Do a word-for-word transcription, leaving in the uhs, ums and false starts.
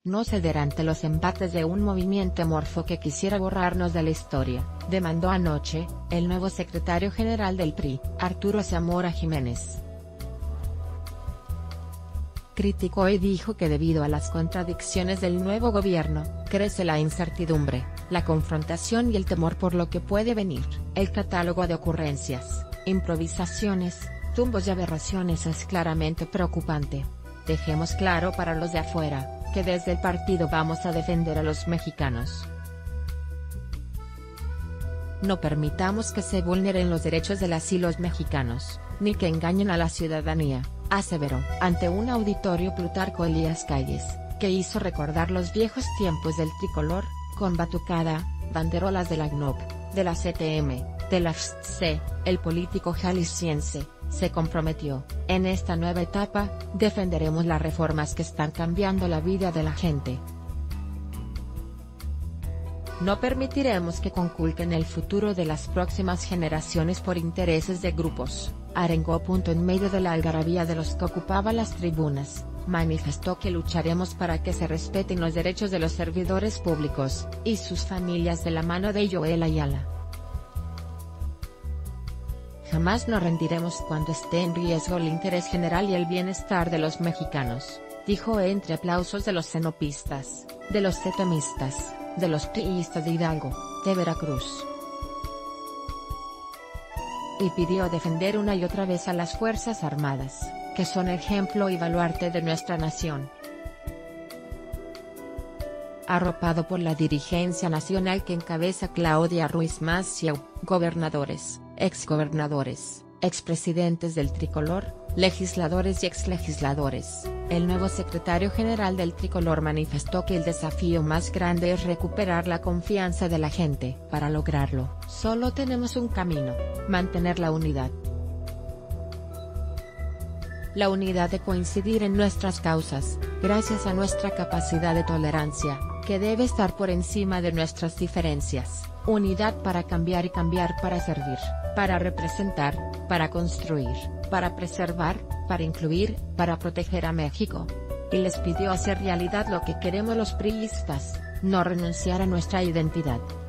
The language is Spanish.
no ceder ante los embates de un movimiento amorfo que quisiera borrarnos de la historia, demandó anoche, el nuevo secretario general del P R I, Arturo Zamora Jiménez. Criticó y dijo que debido a las contradicciones del nuevo gobierno, crece la incertidumbre, la confrontación y el temor por lo que puede venir. El catálogo de ocurrencias, improvisaciones, tumbos y aberraciones es claramente preocupante. Dejemos claro para los de afuera, que desde el partido vamos a defender a los mexicanos. No permitamos que se vulneren los derechos de las y los mexicanos, ni que engañen a la ciudadanía, aseveró. Ante un auditorio Plutarco Elías Calles, que hizo recordar los viejos tiempos del tricolor, con batucada, banderolas de la C N O P, de la C T M, de la F C, el político jalisciense, se comprometió, en esta nueva etapa, defenderemos las reformas que están cambiando la vida de la gente. No permitiremos que conculquen el futuro de las próximas generaciones por intereses de grupos, arengó. En medio de la algarabía de los que ocupaban las tribunas, manifestó que lucharemos para que se respeten los derechos de los servidores públicos, y sus familias de la mano de Joel Ayala. Jamás nos rendiremos cuando esté en riesgo el interés general y el bienestar de los mexicanos, dijo entre aplausos de los cenopistas, de los cetemistas, de los priistas de Hidalgo, de Veracruz. Y pidió defender una y otra vez a las Fuerzas Armadas, que son ejemplo y baluarte de nuestra nación. Arropado por la dirigencia nacional que encabeza Claudia Ruiz Massieu, gobernadores, exgobernadores, expresidentes del tricolor, legisladores y exlegisladores, el nuevo secretario general del tricolor manifestó que el desafío más grande es recuperar la confianza de la gente. Para lograrlo, solo tenemos un camino: mantener la unidad. La unidad de coincidir en nuestras causas, gracias a nuestra capacidad de tolerancia, que debe estar por encima de nuestras diferencias. Unidad para cambiar y cambiar para servir, para representar, para construir, para preservar, para incluir, para proteger a México. Y les pidió hacer realidad lo que queremos los priistas, no renunciar a nuestra identidad.